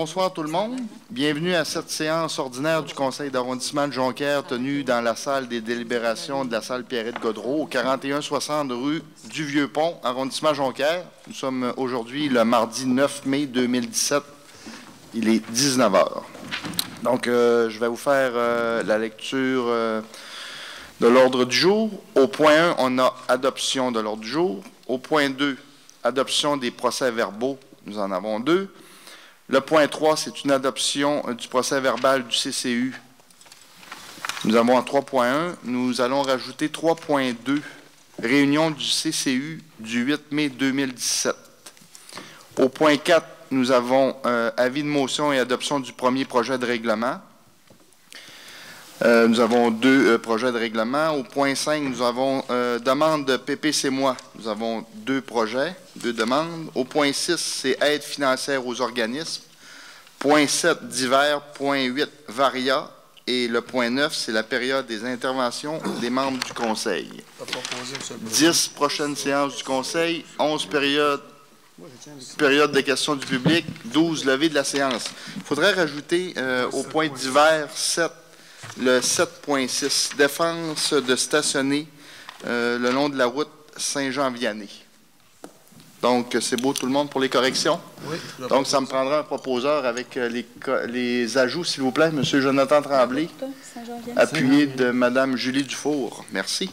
bonsoir tout le monde. Bienvenue à cette séance ordinaire du Conseil d'arrondissement de Jonquière tenue dans la salle des délibérations de la salle Pierrette-Godreau au 4160 rue du Vieux-Pont, arrondissement Jonquière. Nous sommes aujourd'hui le mardi 9 mai 2017. Il est 19 h. Donc, je vais vous faire la lecture de l'ordre du jour. Au point 1, on a adoption de l'ordre du jour. Au point 2, adoption des procès-verbaux. Nous en avons 2. Le point 3, c'est une adoption du procès-verbal du CCU. Nous avons en 3.1. Nous allons rajouter 3.2, réunion du CCU du 8 mai 2017. Au point 4, nous avons avis de motion et adoption du premier projet de règlement. Nous avons 2 projets de règlement. Au point 5, nous avons demande de PPC-moi. Nous avons 2 projets, 2 demandes. Au point 6, c'est aide financière aux organismes. Point 7, divers. Point 8, varia. Et le point 9, c'est la période des interventions des membres du Conseil. 10 prochaines séances du Conseil, 11 période de questions du public, 12 levées de la séance. Il faudrait rajouter au point divers 7, le 7.6, défense de stationner le long de la route Saint-Jean-Vianney. Donc, c'est beau tout le monde pour les corrections? Oui. Donc, ça me prendra un proposeur avec les ajouts, s'il vous plaît. M. Jonathan Tremblay, appuyé de Mme Julie Dufour. Merci.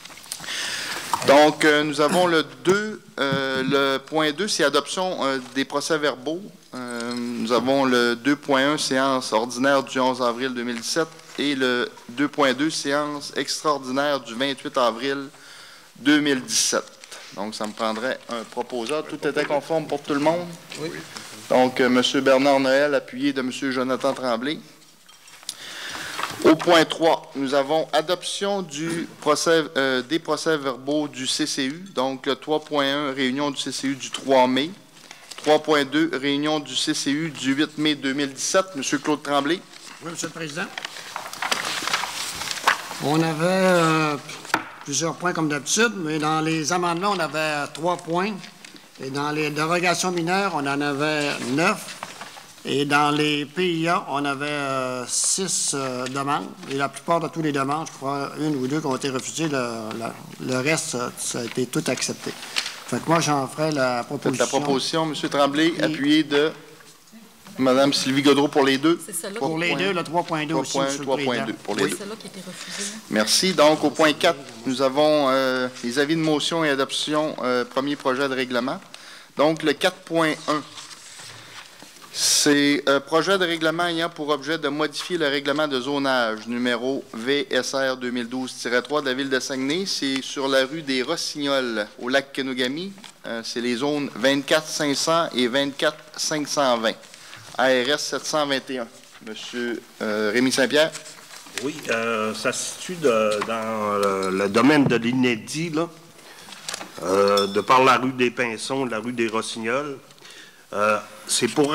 Donc, nous avons le point 2, c'est adoption des procès-verbaux. Nous avons le 2.1, séance ordinaire du 11 avril 2017 et le 2.2, séance extraordinaire du 28 avril 2017. Donc, ça me prendrait un proposeur. Tout était conforme pour tout le monde? Oui. Donc, M. Bernard Noël, appuyé de M. Jonathan Tremblay. Au point 3, nous avons adoption des procès-verbaux du CCU. Donc, le 3.1, réunion du CCU du 3 mai. 3.2, réunion du CCU du 8 mai 2017. M. Claude Tremblay. Oui, M. le Président. On avait plusieurs points comme d'habitude, mais dans les amendements, on avait 3 points. Et dans les dérogations mineures, on en avait 9. Et dans les PIA, on avait 6 demandes. Et la plupart de toutes les demandes, je crois, 1 ou 2 qui ont été refusées. Le reste, ça a été tout accepté. Fait que moi, j'en ferai la proposition. La proposition, M. Tremblay, appuyé de Mme Sylvie Godreau pour les 2. C'est celle-là. Pour les 2, le 3.2 aussi, M. le Président. 3.2 pour les 2. C'est celle-là qui a été refusée. Merci. Donc, au point 4, nous avons les avis de motion et adoption, premier projet de règlement. Donc, le 4.1, c'est un projet de règlement ayant pour objet de modifier le règlement de zonage numéro VSR 2012-3 de la Ville de Saguenay. C'est sur la rue des Rossignols, au lac Kenogami. C'est les zones 24-500 et 24-520. ARS 721. Monsieur Rémy Saint-Pierre. Oui, ça se situe dans le domaine de l'inédit, là, de par la rue des Pinsons, la rue des Rossignols. C'est pour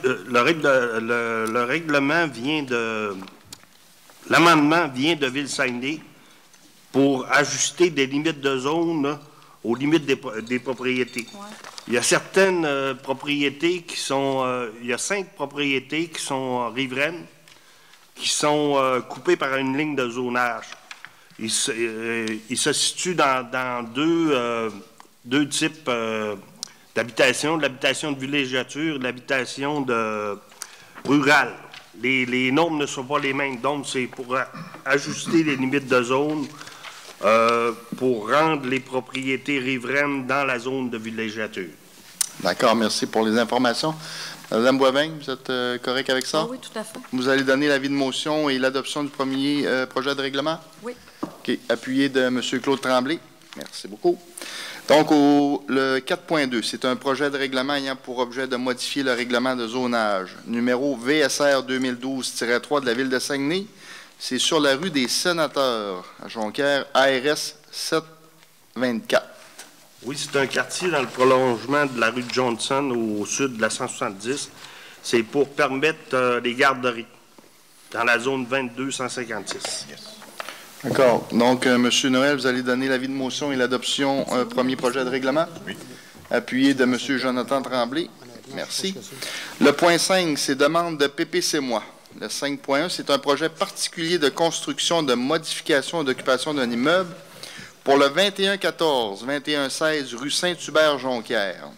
le règlement vient de l'amendement vient de Ville-Saguenay pour ajuster des limites de zone là, aux limites des propriétés. Ouais. Il y a certaines propriétés qui sont il y a 5 propriétés qui sont riveraines qui sont coupées par une ligne de zonage. Il se situe dans 2 types d'habitation, de l'habitation de villégiature, de l'habitation rurale. Les normes ne sont pas les mêmes, donc c'est pour ajuster les limites de zone pour rendre les propriétés riveraines dans la zone de villégiature. D'accord, merci pour les informations. Mme Boivin, vous êtes correct avec ça? Oui, tout à fait. Vous allez donner l'avis de motion et l'adoption du premier projet de règlement? Oui. OK. Appuyé de M. Claude Tremblay. Merci beaucoup. Donc, le 4.2, c'est un projet de règlement ayant pour objet de modifier le règlement de zonage numéro VSR 2012-3 de la Ville de Saguenay. C'est sur la rue des Sénateurs, à Jonquière, ARS 724. Oui, c'est un quartier dans le prolongement de la rue de Johnson au sud de la 170. C'est pour permettre les garderies dans la zone 22-156. Yes. D'accord. Donc, M. Noël, vous allez donner l'avis de motion et l'adoption premier projet de règlement? Oui. Appuyé de M. Jonathan Tremblay. Merci. Le point 5, c'est demande de PPC Moi. Le 5.1, c'est un projet particulier de construction, de modification et d'occupation d'un immeuble pour le 2114-2116 rue Saint-Hubert-Jonquière,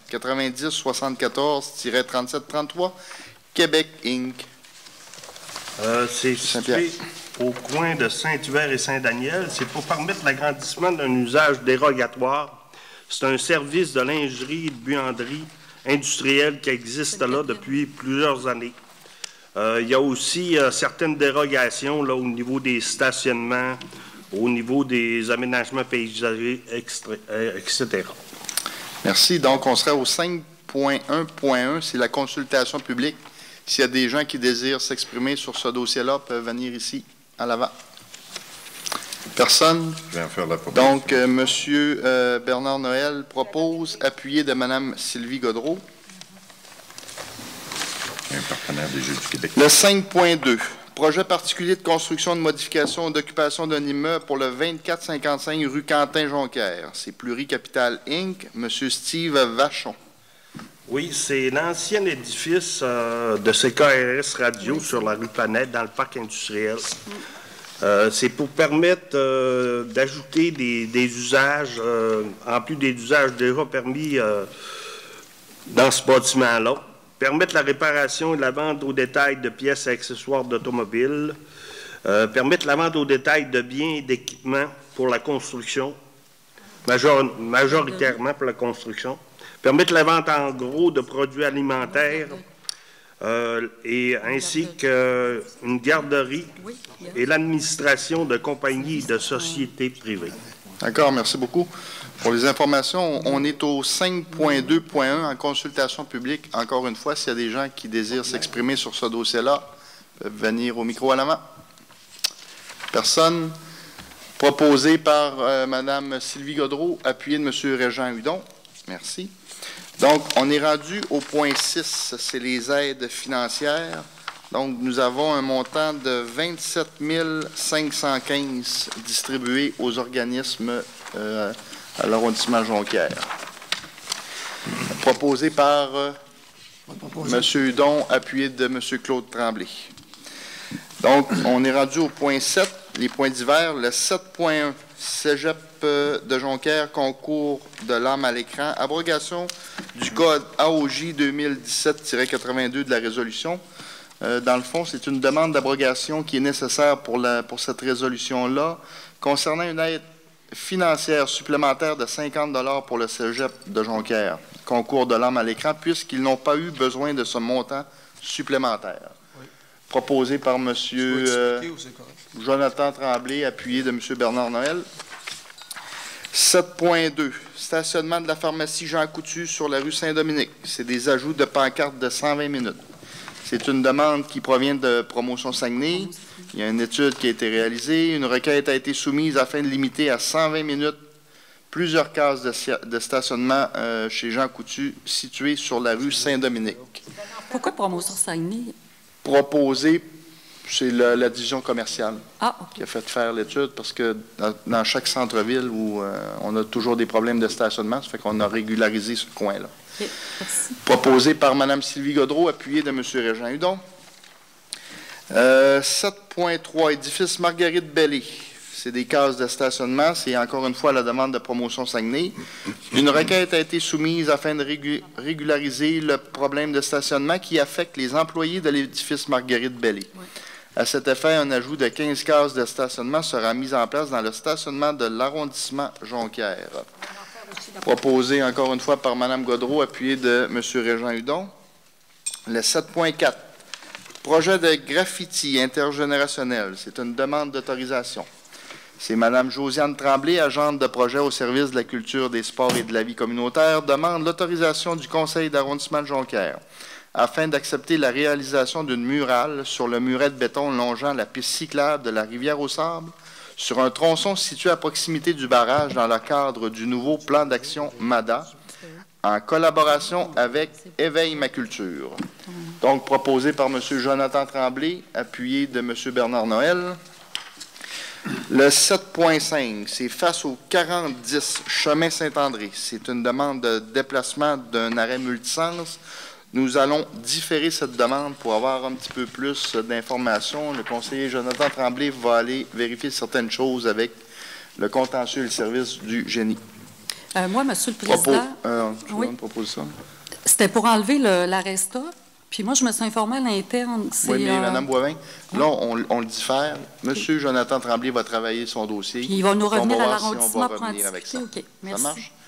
9074-3733, Québec, Inc. C'est situé au coin de Saint-Hubert et Saint-Daniel. C'est pour permettre l'agrandissement d'un usage dérogatoire. C'est un service de lingerie et de buanderie industrielle qui existe là depuis plusieurs années. Il y a aussi certaines dérogations là, au niveau des stationnements, au niveau des aménagements paysagers, etc. Merci. Donc, on serait au 5.1.1, c'est la consultation publique. S'il y a des gens qui désirent s'exprimer sur ce dossier-là, peuvent venir ici, à l'avant. Personne? Je vais en faire la proposition. Donc, M. Bernard Noël propose, appuyé de Mme Sylvie Gaudreault. Un partenaire des Jeux du Québec. Le 5.2, projet particulier de construction, de modification ou d'occupation d'un immeuble pour le 2455 rue Quentin-Jonquière. C'est Pluricapital Inc., M. Steve Vachon. Oui, c'est l'ancien édifice de CKRS Radio sur la rue Planète, dans le parc industriel. C'est pour permettre d'ajouter des usages, en plus des usages déjà permis dans ce bâtiment-là. Permettre la réparation et la vente au détail de pièces et accessoires d'automobiles. Permettre la vente au détail de biens et d'équipements pour la construction, majoritairement pour la construction. Permettre la vente en gros de produits alimentaires et ainsi qu'une garderie et l'administration de compagnies et de sociétés privées. D'accord, merci beaucoup. Pour les informations, on est au 5.2.1 en consultation publique. Encore une fois, s'il y a des gens qui désirent s'exprimer sur ce dossier-là, peuvent venir au micro à l'avant. Personne. Proposé par Mme Sylvie Gaudreault, appuyé de M. Régent Hudon. Merci. Donc, on est rendu au point 6, c'est les aides financières. Donc, nous avons un montant de 27 515 distribués aux organismes à l'arrondissement Jonquière. Proposé par M. Hudon, appuyé de M. Claude Tremblay. Donc, on est rendu au point 7, les points divers. Le 7.1, Cégep de Jonquière, concours de l'arme à l'écran, abrogation du code AOJ 2017-82 de la résolution. Dans le fond, c'est une demande d'abrogation qui est nécessaire pour cette résolution-là. Concernant une aide financière supplémentaire de 50 $ pour le Cégep de Jonquière, concours de l'arme à l'écran, puisqu'ils n'ont pas eu besoin de ce montant supplémentaire. Oui. Proposé par M. Jonathan Tremblay, appuyé de M. Bernard Noël. 7.2, stationnement de la pharmacie Jean Coutu sur la rue Saint-Dominique. C'est des ajouts de pancartes de 120 minutes. C'est une demande qui provient de Promotion Saguenay. Il y a une étude qui a été réalisée. Une requête a été soumise afin de limiter à 120 minutes plusieurs cases de stationnement chez Jean Coutu, situées sur la rue Saint-Dominique. Pourquoi Promotion Saguenay? Proposé, c'est la division commerciale qui a fait faire l'étude, parce que dans chaque centre-ville où on a toujours des problèmes de stationnement, ça fait qu'on a régularisé ce coin-là. Okay, proposé par Mme Sylvie Gaudreault, appuyé de M. Régent Hudon. 7.3, édifice Marguerite Bellé. C'est des cases de stationnement. C'est encore une fois la demande de Promotion Saguenay. Une requête a été soumise afin de régulariser le problème de stationnement qui affecte les employés de l'édifice Marguerite Bellé. Oui. À cet effet, un ajout de 15 cases de stationnement sera mis en place dans le stationnement de l'arrondissement Jonquière. Proposé encore une fois par Mme Gaudreault, appuyé de M. Régent Hudon. Le 7.4, projet de graffiti intergénérationnel. C'est une demande d'autorisation. C'est Mme Josiane Tremblay, agente de projet au service de la culture, des sports et de la vie communautaire, demande l'autorisation du conseil d'arrondissement de Jonquière afin d'accepter la réalisation d'une murale sur le muret de béton longeant la piste cyclable de la Rivière-au-Sable sur un tronçon situé à proximité du barrage dans le cadre du nouveau plan d'action MADA, en collaboration avec Éveil ma culture. Donc, proposé par M. Jonathan Tremblay, appuyé de M. Bernard Noël. Le 7.5, c'est face au 4010 chemin Saint-André. C'est une demande de déplacement d'un arrêt multisens Nous allons différer cette demande pour avoir un petit peu plus d'informations. Le conseiller Jonathan Tremblay va aller vérifier certaines choses avec le contentieux et le service du génie. Moi, Monsieur le Président, Oui. Une proposition. c'était pour enlever l'aresta. Puis moi, je me suis informée à l'interne. Oui, mais Mme Boivin, là, on le diffère. Monsieur Jonathan Tremblay va travailler son dossier. Puis il va nous revenir à voir l'arrondissement si on va pour en revenir avec ça. discuter. OK, merci. Ça marche?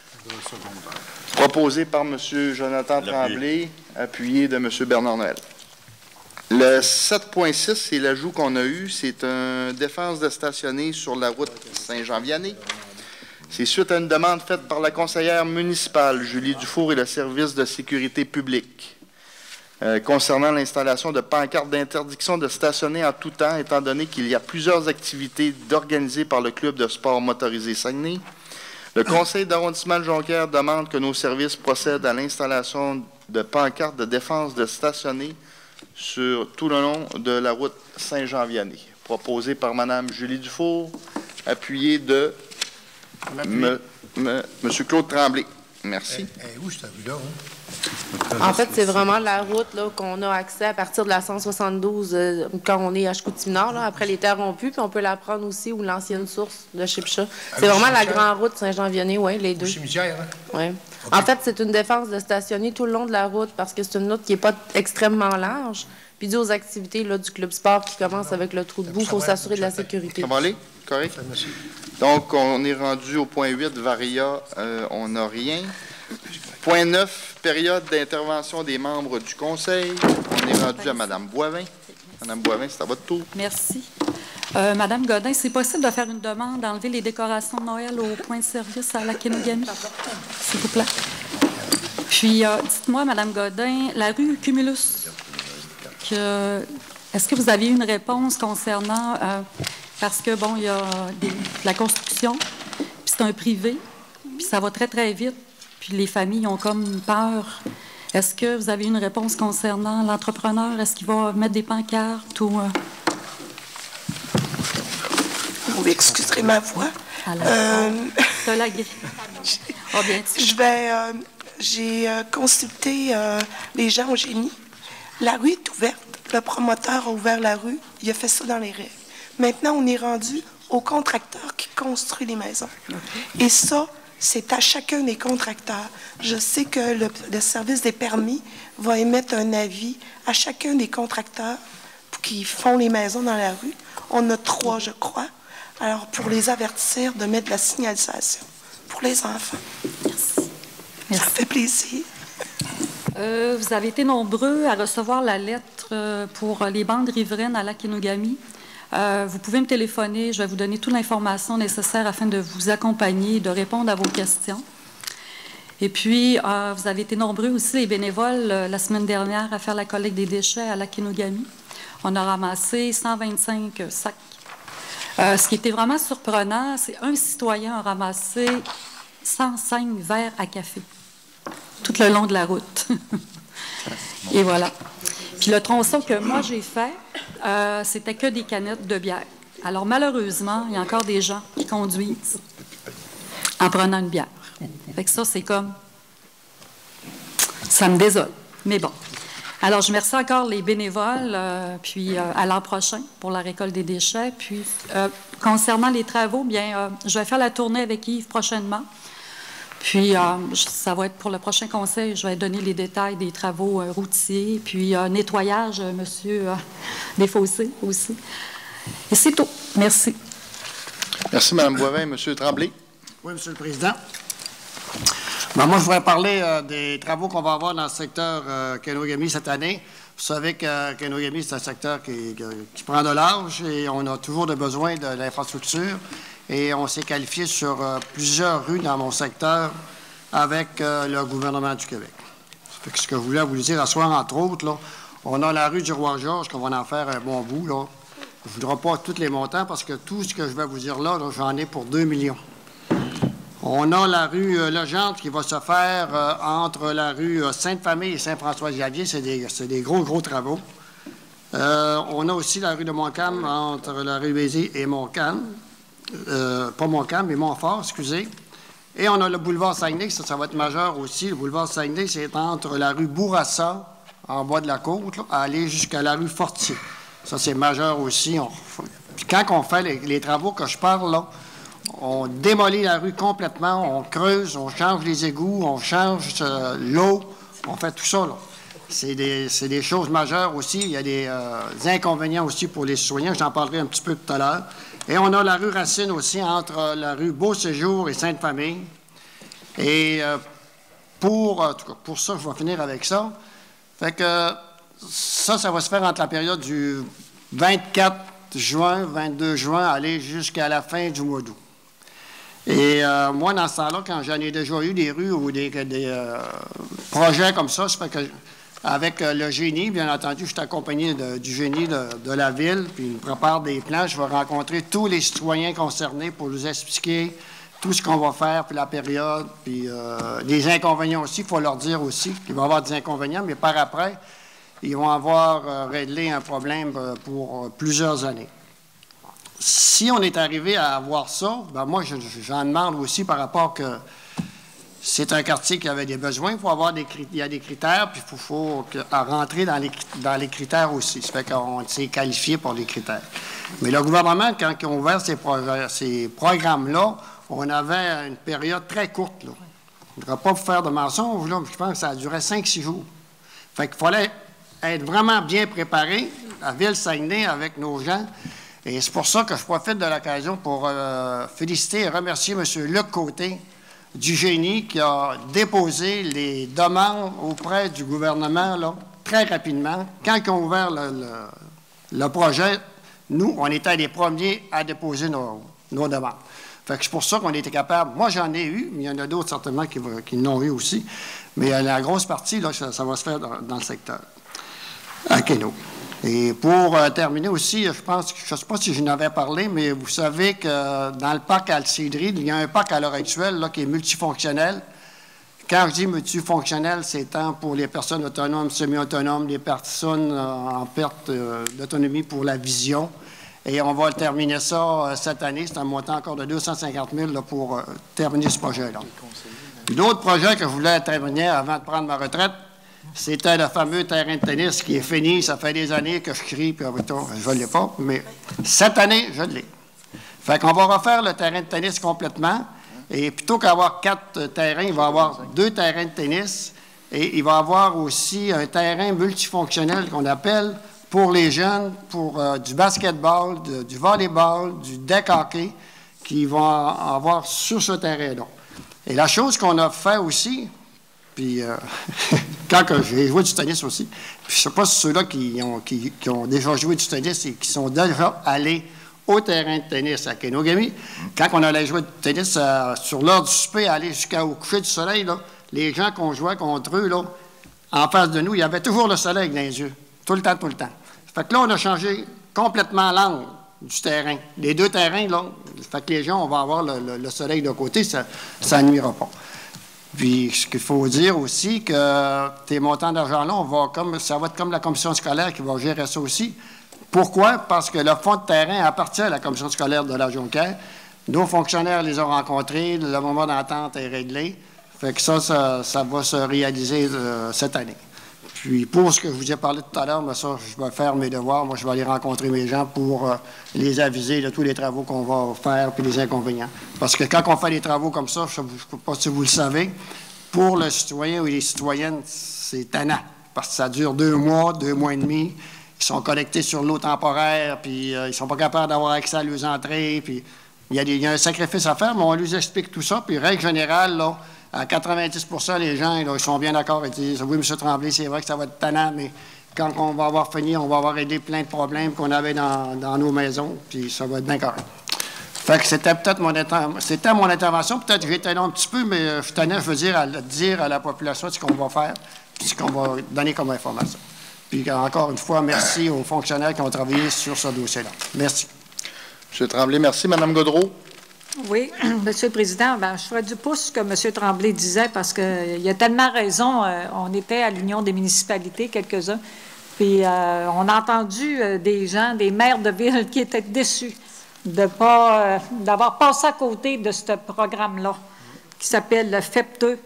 Proposé par M. Jonathan Tremblay, appuyé de M. Bernard Noël. Le 7.6, c'est l'ajout qu'on a eu. C'est une défense de stationner sur la route Saint-Jean-Vianney. C'est suite à une demande faite par la conseillère municipale, Julie Dufour, et le service de sécurité publique, concernant l'installation de pancartes d'interdiction de stationner en tout temps, étant donné qu'il y a plusieurs activités organisées par le Club de sport motorisé Saguenay. Le conseil d'arrondissement de Jonquière demande que nos services procèdent à l'installation de pancartes de défense de stationner sur tout le long de la route Saint-Jean-Vianney. Proposé par Mme Julie Dufour, appuyé de M. Claude Tremblay. Merci. Où cette rue-là? En fait, c'est vraiment la route qu'on a accès à partir de la 172 quand on est à Chicoutimi-Nord, après les terres rompues, puis on peut la prendre aussi, ou l'ancienne source de Chipcha. C'est vraiment la grande route Saint-Jean-Vianney, oui, les deux. Au cimetière, hein? Oui. Okay. En fait, c'est une défense de stationner tout le long de la route parce que c'est une route qui n'est pas extrêmement large. Puis dû aux activités là, du club sport qui commence avec le trou de boue, il faut s'assurer de la sécurité. Ça va aller? Correct? Donc, on est rendu au point 8, Varia, on n'a rien. Point 9, période d'intervention des membres du conseil. On est rendu à Mme Boivin. Mme Boivin, c'est à votre tour. Merci. Madame Godin, c'est possible de faire une demande d'enlever les décorations de Noël au point de service à la Kenogami, s'il vous plaît. Puis, dites-moi, Madame Godin, la rue Cumulus, est-ce que vous aviez une réponse concernant, parce que, bon, il y a de la construction, puis c'est un privé, puis ça va très, très vite, puis les familles ont comme peur. Est-ce que vous avez une réponse concernant l'entrepreneur? Est-ce qu'il va mettre des pancartes ou... Vous m'excuserez ma voix. J'ai consulté les gens au génie. La rue est ouverte. Le promoteur a ouvert la rue. Il a fait ça dans les règles. Maintenant, on est rendu au contracteur qui construit les maisons. Et ça, c'est à chacun des contracteurs. Je sais que le service des permis va émettre un avis à chacun des contracteurs qui font les maisons dans la rue. On a 3, je crois. Alors, pour les avertir de mettre de la signalisation pour les enfants. Merci. Ça fait plaisir. Vous avez été nombreux à recevoir la lettre pour les bandes riveraines à Lac-Kenogami. Vous pouvez me téléphoner, je vais vous donner toute l'information nécessaire afin de vous accompagner et de répondre à vos questions. Et puis, vous avez été nombreux aussi, les bénévoles, la semaine dernière, à faire la collecte des déchets à Lac-Kenogami. On a ramassé 125 sacs. Ce qui était vraiment surprenant, c'est un citoyen a ramassé 105 verres à café tout le long de la route. Et voilà. Puis le tronçon que moi j'ai fait, c'était que des canettes de bière. Alors malheureusement, il y a encore des gens qui conduisent en prenant une bière. Fait que ça, c'est comme... Ça me désole. Mais bon. Alors, je remercie encore les bénévoles, puis à l'an prochain pour la récolte des déchets. Puis, concernant les travaux, bien, je vais faire la tournée avec Yves prochainement. Puis, ça va être pour le prochain conseil, je vais donner les détails des travaux routiers, puis nettoyage, monsieur, des fossés aussi. Et c'est tout. Merci. Merci, Mme Boivin. Monsieur Tremblay. Oui, Monsieur le Président. Ben, moi, je voudrais parler des travaux qu'on va avoir dans le secteur Kenogami cette année. Vous savez que Kenogami, c'est un secteur qui prend de l'âge et on a toujours besoin de l'infrastructure. Et on s'est qualifié sur plusieurs rues dans mon secteur avec le gouvernement du Québec. Fait que ce que je voulais vous dire à soir, entre autres, là, on a la rue du Roi-Georges, qu'on va en faire un bon bout. Là. Je ne voudrais pas tous les montants parce que tout ce que je vais vous dire là j'en ai pour 2 millions. On a la rue Legendre qui va se faire entre la rue Sainte-Famille et Saint-François-Xavier. C'est des gros travaux. On a aussi la rue de Montcalm entre la rue Béziers et Montcalm. Pas Montcalm, mais Montfort, excusez. Et on a le boulevard Saguenay, ça va être majeur aussi. Le boulevard Saguenay, c'est entre la rue Bourassa en bas de la côte, là, à aller jusqu'à la rue Fortier. Ça, c'est majeur aussi. Puis quand on fait les travaux que je parle, là, on démolit la rue complètement, on creuse, on change les égouts, on change l'eau, on fait tout ça, là. C'est des choses majeures aussi. Il y a des inconvénients aussi pour les citoyens. J'en parlerai un petit peu tout à l'heure. Et on a la rue Racine aussi, entre la rue Beau-Séjour et Sainte-Famille. Et en tout cas, pour ça, je vais finir avec ça. Fait que ça va se faire entre la période du 24 juin, 22 juin, aller jusqu'à la fin du mois d'août. Et moi, dans ce temps-là, quand j'en ai déjà eu des rues ou des projets comme ça fait que avec le génie, bien entendu, je suis accompagné du génie de la ville, puis il me prépare des plans. Je vais rencontrer tous les citoyens concernés pour nous expliquer tout ce qu'on va faire, puis la période, puis des inconvénients aussi. Il faut leur dire aussi qu'il va y avoir des inconvénients, mais par après, ils vont avoir réglé un problème pour plusieurs années. Si on est arrivé à avoir ça, bien moi, j'en demande aussi par rapport que c'est un quartier qui avait des besoins. Il y a des critères, puis il faut rentrer dans les critères aussi. Ça fait qu'on s'est qualifié pour les critères. Mais le gouvernement, quand ils ont ouvert ces programmes-là, on avait une période très courte, là. Je ne voudrais pas vous faire de mensonges, là, mais je pense que ça a duré 5-6 jours. Fait qu'il fallait être vraiment bien préparé, à Ville-Saguenay, avec nos gens. Et c'est pour ça que je profite de l'occasion pour féliciter et remercier M. Luc Côté, du génie, qui a déposé les demandes auprès du gouvernement là, très rapidement. Quand ils ont ouvert le projet, nous, on était les premiers à déposer nos demandes. Fait que c'est pour ça qu'on était capable. Moi, j'en ai eu, mais il y en a d'autres certainement qui l'ont eu aussi. Mais la grosse partie, là, ça va se faire dans le secteur, à Quénoc. Et pour terminer aussi, je ne sais pas si je n'avais parlé, mais vous savez que dans le parc Alcidry, il y a un parc à l'heure actuelle là, qui est multifonctionnel. Quand je dis multifonctionnel, c'est tant pour les personnes autonomes, semi-autonomes, les personnes en perte d'autonomie pour la vision. Et on va terminer ça cette année. C'est un montant encore de 250 000 là, pour terminer ce projet-là. L'autre projet que je voulais terminer avant de prendre ma retraite, c'était le fameux terrain de tennis qui est fini. Ça fait des années que je crie, puis je ne l'ai pas, mais cette année, je l'ai. Fait qu'on va refaire le terrain de tennis complètement. Et plutôt qu'avoir 4 terrains, il va y avoir 2 terrains de tennis. Et il va y avoir aussi un terrain multifonctionnel qu'on appelle pour les jeunes, pour du basketball, du volleyball, du deck hockey, qui vont avoir sur ce terrain-là. Et la chose qu'on a fait aussi, puis quand j'ai joué du tennis aussi, puis je ne sais pas si ceux-là qui ont déjà joué du tennis et qui sont déjà allés au terrain de tennis à Kenogami, quand on allait jouer du tennis sur l'heure du souper, aller jusqu'au coucher du soleil, là, les gens qu'on jouait contre eux, là, en face de nous, il y avait toujours le soleil dans les yeux, tout le temps. Fait que là, on a changé complètement l'angle du terrain. Les 2 terrains, là, fait que les gens, on va avoir le soleil de côté, ça nuira pas. Puis, ce qu'il faut dire aussi, que tes montants d'argent-là, ça va être comme la commission scolaire qui va gérer ça aussi. Pourquoi? Parce que le fonds de terrain appartient à la commission scolaire de la Jonquière. Nos fonctionnaires les ont rencontrés, le moment d'entente est réglé. Fait que ça va se réaliser cette année. Puis, pour ce que je vous ai parlé tout à l'heure, ça, je vais faire mes devoirs. Moi, je vais aller rencontrer mes gens pour les aviser de tous les travaux qu'on va faire puis les inconvénients. Parce que quand on fait des travaux comme ça, je ne sais pas si vous le savez, pour le citoyen ou les citoyennes, c'est tannant. Parce que ça dure 2 mois, 2 mois et demi. Ils sont connectés sur l'eau temporaire, puis ils ne sont pas capables d'avoir accès à leurs entrées. Puis il y a un sacrifice à faire, mais on leur explique tout ça. Puis, règle générale, là, à 90 les gens, là, ils sont bien d'accord. Ils disent, oui, M. Tremblay, c'est vrai que ça va être tannant, mais quand on va avoir fini, on va avoir réglé plein de problèmes qu'on avait dans nos maisons, puis ça va être bien correct. Fait que c'était peut-être mon intervention. Peut-être que j'ai été long un petit peu, mais je tenais, je veux dire, à dire à la population ce qu'on va faire, puis ce qu'on va donner comme information. Puis encore une fois, merci aux fonctionnaires qui ont travaillé sur ce dossier-là. Merci. M. Tremblay, merci. Mme Gaudreault. Oui, Monsieur le Président, je ferai du pouce ce que M. Tremblay disait parce qu'il a tellement raison. On était à l'Union des municipalités, quelques-uns, puis on a entendu des gens, des maires de ville qui étaient déçus d'avoir passé à côté de ce programme-là qui s'appelle le FEP2.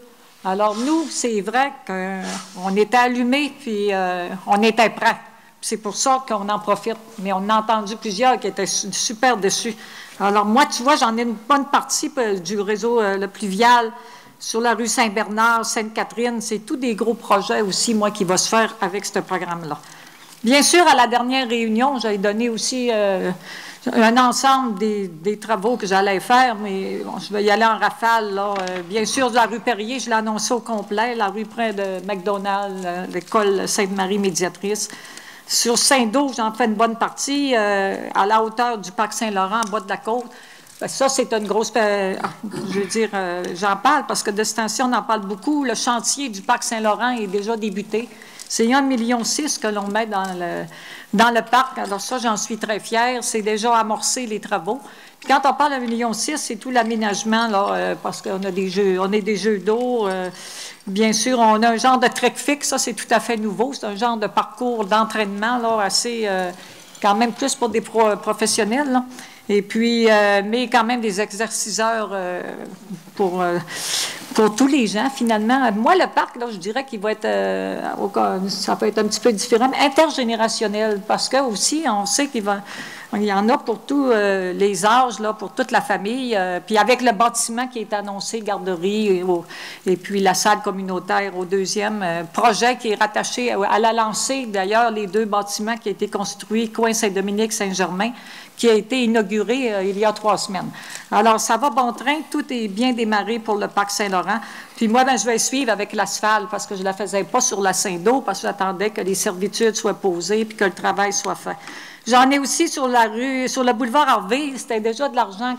Alors, nous, c'est vrai qu'on était allumés, puis on était prêts. C'est pour ça qu'on en profite. Mais on a entendu plusieurs qui étaient super déçus. Alors, moi, tu vois, j'en ai une bonne partie du réseau le pluvial sur la rue Saint-Bernard, Sainte-Catherine. C'est tous des gros projets aussi, moi, qui va se faire avec ce programme-là. Bien sûr, à la dernière réunion, j'avais donné aussi un ensemble des travaux que j'allais faire, mais bon, je vais y aller en rafale. Là. Bien sûr, la rue Perrier, je l'ai annoncé au complet, la rue près de McDonald's, l'école Sainte-Marie Médiatrice. Sur Saint-Dos, j'en fais une bonne partie, à la hauteur du parc Saint-Laurent, en bas de la côte. Ça, c'est une grosse... je veux dire, j'en parle parce que de ce temps-ci, on en parle beaucoup. Le chantier du parc Saint-Laurent est déjà débuté. C'est 1,6 million que l'on met dans le parc. Alors ça, j'en suis très fière. C'est déjà amorcé les travaux. Puis quand on parle de 1,6 million, c'est tout l'aménagement, là, parce qu'on a des jeux d'eau. Bien sûr, on a un genre de trek fixe. Ça, c'est tout à fait nouveau. C'est un genre de parcours d'entraînement, là, assez... quand même plus pour des professionnels, là. Et puis, mais quand même des exerciceurs pour tous les gens, finalement. Moi, le parc, là, je dirais qu'il va être, ça peut être un petit peu différent, mais intergénérationnel, parce que aussi, on sait qu'il y en a pour tous les âges, là, pour toute la famille. Puis avec le bâtiment qui est annoncé, garderie, et puis la salle communautaire au deuxième projet qui est rattaché à la lancée, d'ailleurs, les 2 bâtiments qui ont été construits, coin Saint-Dominique, Saint-Germain, qui a été inauguré il y a 3 semaines. Alors, ça va bon train, tout est bien démarré pour le parc Saint-Laurent. Puis moi, je vais suivre avec l'asphalte parce que je ne la faisais pas sur la Saint-Do parce que j'attendais que les servitudes soient posées puis que le travail soit fait. J'en ai aussi sur la rue, sur le boulevard Harvey. C'était déjà de l'argent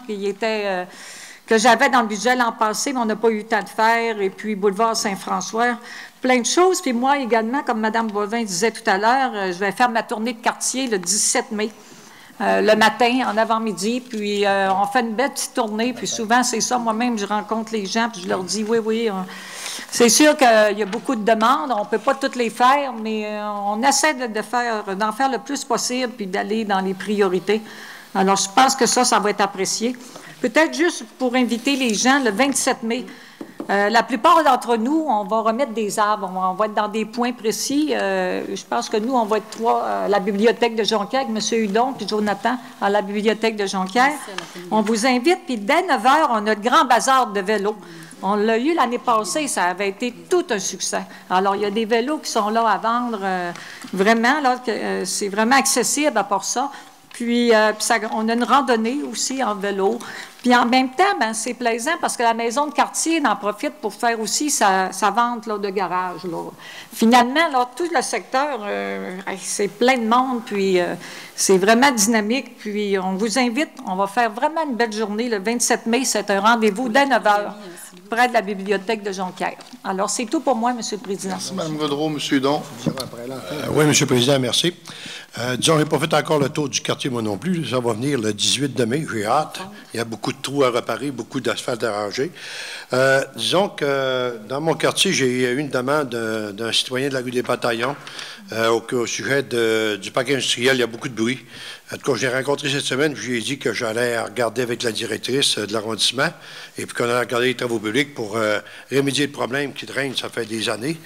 que j'avais dans le budget l'an passé, mais on n'a pas eu le temps de faire. Et puis, boulevard Saint-François, plein de choses. Puis moi également, comme Mme Boivin disait tout à l'heure, je vais faire ma tournée de quartier le 17 mai. Le matin, en avant-midi, puis on fait une belle petite tournée, puis souvent, c'est ça, moi-même, je rencontre les gens, puis je leur dis, oui, c'est sûr qu'il y a beaucoup de demandes, on ne peut pas toutes les faire, mais on essaie d'en faire le plus possible, puis d'aller dans les priorités. Alors, je pense que ça va être apprécié. Peut-être juste pour inviter les gens, le 27 mai, la plupart d'entre nous, on va remettre des arbres, on va être dans des points précis. Je pense que nous, on va être 3 à la bibliothèque de Jonquière, avec M. Hudon puis Jonathan à la bibliothèque de Jonquière. On vous invite, puis dès 9 h, on a le grand bazar de vélos. On l'a eu l'année passée, ça avait été tout un succès. Alors, il y a des vélos qui sont là à vendre, vraiment, là, c'est vraiment accessible à part ça. Puis, on a une randonnée aussi en vélo. Puis, en même temps, c'est plaisant parce que la maison de quartier en profite pour faire aussi sa vente là, de garage. Là. Finalement, là, tout le secteur, c'est plein de monde, puis c'est vraiment dynamique. Puis, on vous invite, on va faire vraiment une belle journée. Le 27 mai, c'est un rendez-vous dès 9 h, près de la bibliothèque de Jonquière. Alors, c'est tout pour moi, M. le Président. Merci, Mme Godreau. M. Hudon. Oui, M. le Président, merci. Disons, je n'ai pas fait encore le tour du quartier, moi non plus. Ça va venir le 18 de mai, j'ai hâte. Il y a beaucoup de trous à réparer, beaucoup d'asphalte à ranger. Disons que dans mon quartier, j'ai eu une demande d'un citoyen de la rue des Bataillons au sujet du parc industriel. Il y a beaucoup de bruit. En tout cas, je l'ai rencontré cette semaine, puis je lui ai dit que j'allais regarder avec la directrice de l'arrondissement et puis qu'on allait regarder les travaux publics pour remédier le problème qui traîne, ça fait des années.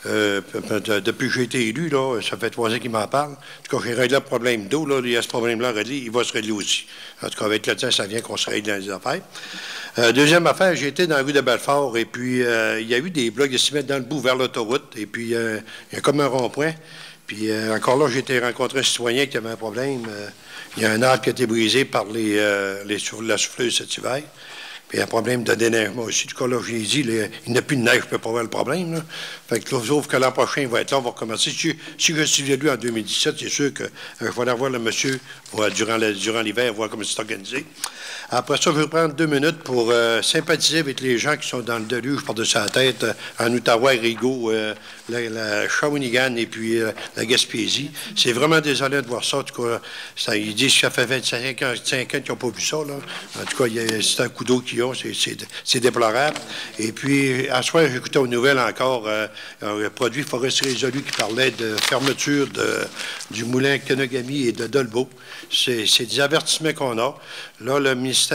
Depuis que j'ai été élu, là, ça fait 3 ans qu'il m'en parle. En tout cas, j'ai réglé le problème d'eau. Là, il y a ce problème-là réglé, il va se régler aussi. En tout cas, avec le temps, ça vient qu'on se règle dans les affaires. Deuxième affaire, j'ai été dans la rue de Belfort et puis il y a eu des blocs de ciment dans le bout vers l'autoroute et puis il y a comme un rond-point. Puis encore là, j'ai été rencontrer un citoyen qui avait un problème. Il y a un arbre qui a été brisé par la souffleuse cet hiver. Puis il y a un problème de déneigement aussi. Du coup, là, j'ai dit, il n'y a plus de neige, je ne peux pas voir le problème. Là. Fait que là, sauf que l'an prochain, il va être là, on va recommencer. Si je suis élu en 2017, c'est sûr que je vais aller voir le monsieur durant l'hiver, voir comment c'est organisé. Après ça, je vais prendre 2 minutes pour sympathiser avec les gens qui sont dans le déluge par-dessus la tête, en Outaouais, Rigaud, la Shawinigan et puis la Gaspésie. C'est vraiment désolé de voir ça. En tout cas, ils disent que ça fait 25 ans qu'ils n'ont pas vu ça. Là. En tout cas, c'est un coup d'eau qui millions, c'est déplorable. Et puis, à ce soir, j'écoutais aux nouvelles encore un produit forestier résolu qui parlait de fermeture du moulin Kenogami et de Dolbeau. C'est des avertissements qu'on a. Là, le ministre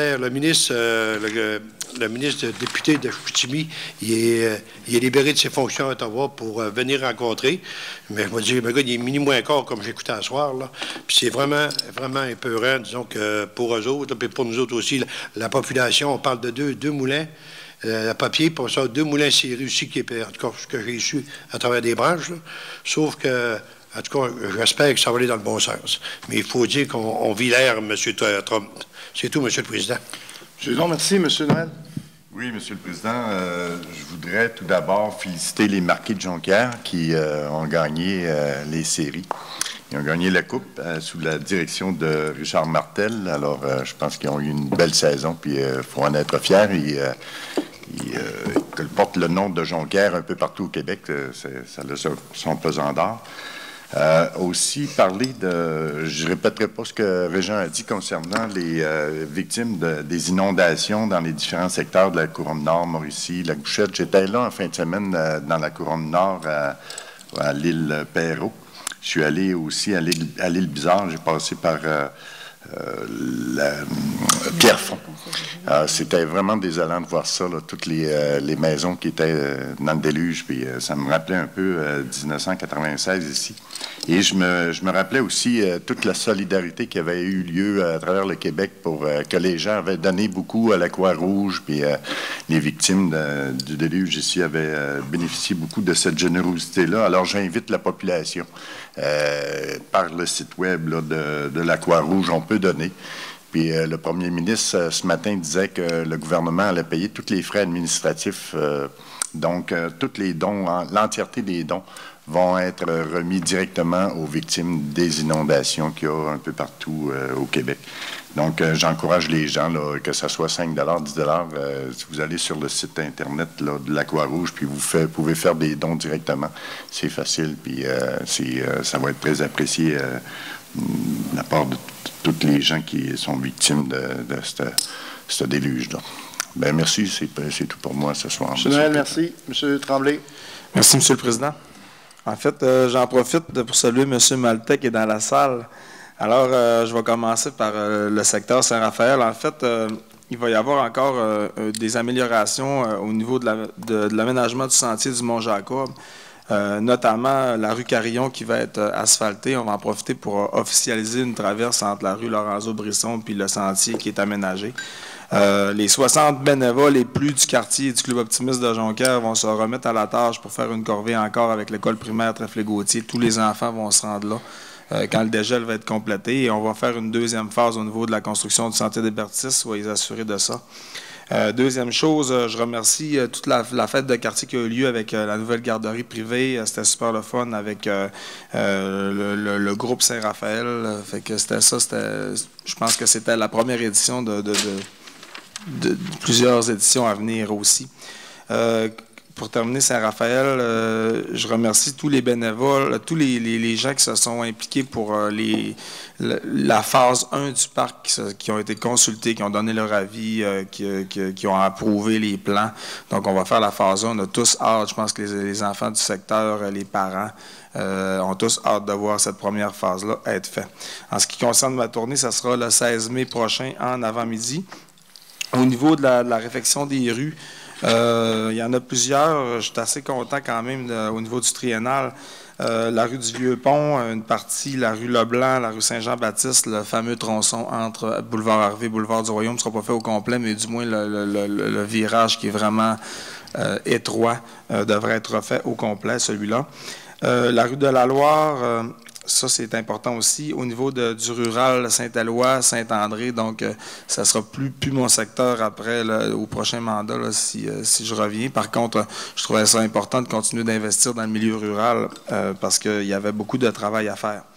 député de Chicoutimi, il est libéré de ses fonctions à Ottawa pour venir rencontrer. Mais je me dis, le gars, il est minuit moins quart, comme j'écoutais à soir, là. Puis c'est vraiment, vraiment épeurant, disons que pour eux autres, puis pour nous autres aussi, la population, on parle de deux moulins à papier, pour ça, 2 moulins serrés aussi, qui est, en tout cas, ce que j'ai su à travers des branches, là. Sauf que, en tout cas, j'espère que ça va aller dans le bon sens. Mais il faut dire qu'on vit l'air, M. Trump. C'est tout, M. le Président. Je vous remercie, M. Noël. Oui, M. le Président, je voudrais tout d'abord féliciter les Marquis de Jonquière qui ont gagné les séries. Ils ont gagné la Coupe sous la direction de Richard Martel. Alors, je pense qu'ils ont eu une belle saison, puis il faut en être fier. Ils portent le nom de Jonquière un peu partout au Québec. Ça a son pesant d'or. Aussi parler je ne répéterai pas ce que Régent a dit concernant les victimes des inondations dans les différents secteurs de la Couronne Nord, Mauricie, la Gouchette. J'étais là en fin de semaine dans la Couronne Nord à l'île Perrot. Je suis allé aussi à l'île Bizarre. J'ai passé par Pierrefonds. C'était vraiment désolant de voir ça, là, toutes les maisons qui étaient dans le déluge, puis ça me rappelait un peu 1996 ici. Et je me rappelais aussi toute la solidarité qui avait eu lieu à travers le Québec pour que les gens avaient donné beaucoup à la Croix-Rouge, puis les victimes du déluge ici avaient bénéficié beaucoup de cette générosité-là. Alors j'invite la population par le site web là, de la Croix-Rouge, on peut donner. Puis le premier ministre, ce matin, disait que le gouvernement allait payer tous les frais administratifs. Donc, tous les dons, l'entièreté des dons vont être remis directement aux victimes des inondations qu'il y a un peu partout au Québec. Donc, j'encourage les gens, là, que ce soit 5 $, 10 $, si vous allez sur le site Internet là, de la Croix-Rouge, puis vous pouvez faire des dons directement. C'est facile, puis ça va être très apprécié de la part de toutes les gens qui sont victimes de ce déluge-là. Bien, merci, c'est tout pour moi ce soir. M. Noël, merci. M. Tremblay. Merci, M. le Président. En fait, j'en profite pour saluer M. Maltais qui est dans la salle. Alors, je vais commencer par le secteur Saint-Raphaël. En fait, il va y avoir encore des améliorations au niveau de l'aménagement du sentier du Mont-Jacob. Notamment la rue Carillon qui va être asphaltée. On va en profiter pour officialiser une traverse entre la rue Lorenzo-Brisson puis le sentier qui est aménagé. Les 60 bénévoles les plus du quartier du Club Optimiste de Jonquière vont se remettre à la tâche pour faire une corvée encore avec l'école primaire Trèfle-Gauthier. Tous les enfants vont se rendre là quand le dégel va être complété. Et on va faire une deuxième phase au niveau de la construction du sentier des Bertis. On va les assurer de ça. Deuxième chose, je remercie toute la fête de quartier qui a eu lieu avec la nouvelle garderie privée. C'était super le fun avec le groupe Saint-Raphaël. Fait que c'était ça. Je pense que c'était la première édition de plusieurs éditions à venir aussi. Pour terminer, Saint-Raphaël, je remercie tous les bénévoles, tous les gens qui se sont impliqués pour la phase 1 du parc, qui ont été consultés, qui ont donné leur avis, qui ont approuvé les plans. Donc, on va faire la phase 1. On a tous hâte, je pense que les enfants du secteur, les parents, ont tous hâte de voir cette première phase-là être faite. En ce qui concerne ma tournée, ça sera le 16 mai prochain en avant-midi. Au niveau de la réfection des rues, il y en a plusieurs. Je suis assez content quand même au niveau du triennal. La rue du Vieux-Pont, une partie, la rue Leblanc, la rue Saint-Jean-Baptiste, le fameux tronçon entre boulevard Harvey et boulevard du Royaume ne sera pas fait au complet, mais du moins le virage qui est vraiment étroit devrait être fait au complet, celui-là. La rue de la Loire, ça, c'est important aussi. Au niveau du rural, Saint-Éloi, Saint-André, donc ça ne sera plus mon secteur après, au prochain mandat, là, si je reviens. Par contre, je trouvais ça important de continuer d'investir dans le milieu rural parce qu'il y avait beaucoup de travail à faire.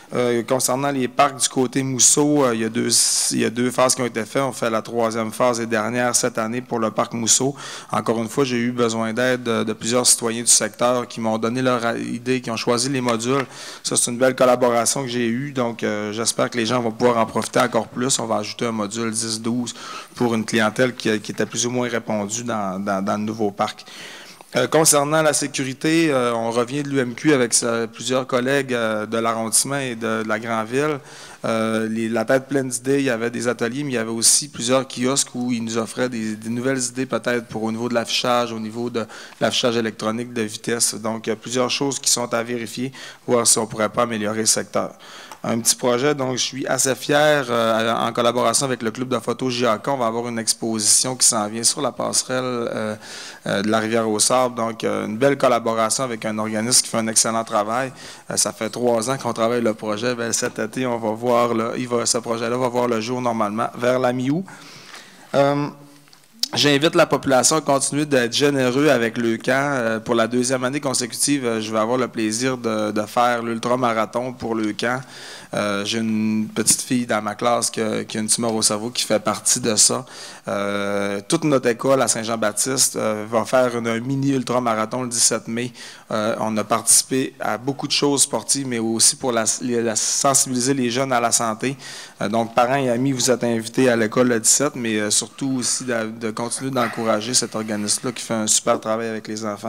Concernant les parcs du côté Mousseau, il y a deux phases qui ont été faites. On fait la 3e phase et dernière cette année pour le parc Mousseau. Encore une fois, j'ai eu besoin d'aide de plusieurs citoyens du secteur qui m'ont donné leur idée, qui ont choisi les modules. Ça, c'est une belle collaboration que j'ai eue. Donc, j'espère que les gens vont pouvoir en profiter encore plus. On va ajouter un module 10-12 pour une clientèle qui était plus ou moins répondue dans le nouveau parc. Concernant la sécurité, on revient de l'UMQ avec plusieurs collègues de l'arrondissement et de la Grand'Ville. La tête pleine d'idées, il y avait des ateliers, mais il y avait aussi plusieurs kiosques où ils nous offraient des nouvelles idées peut-être au niveau de l'affichage, au niveau de l'affichage électronique de vitesse. Donc, il y a plusieurs choses qui sont à vérifier, voir si on ne pourrait pas améliorer le secteur. Un petit projet, donc je suis assez fier, en collaboration avec le club de photo JAK, on va avoir une exposition qui s'en vient sur la passerelle de la Rivière-aux-Sables. Donc, une belle collaboration avec un organisme qui fait un excellent travail. Ça fait 3 ans qu'on travaille le projet. Bien, cet été, on va voir, ce projet-là va voir le jour normalement vers la mi-août. J'invite la population à continuer d'être généreux avec le camp. Pour la 2e année consécutive, je vais avoir le plaisir de faire l'ultramarathon pour le camp. J'ai une petite fille dans ma classe qui a une tumeur au cerveau qui fait partie de ça. Toute notre école à Saint-Jean-Baptiste va faire un mini-ultramarathon le 17 mai. On a participé à beaucoup de choses sportives, mais aussi pour sensibiliser les jeunes à la santé. Donc, parents et amis, vous êtes invités à l'école le 17, mais surtout aussi de continuer d'encourager cet organisme-là qui fait un super travail avec les enfants.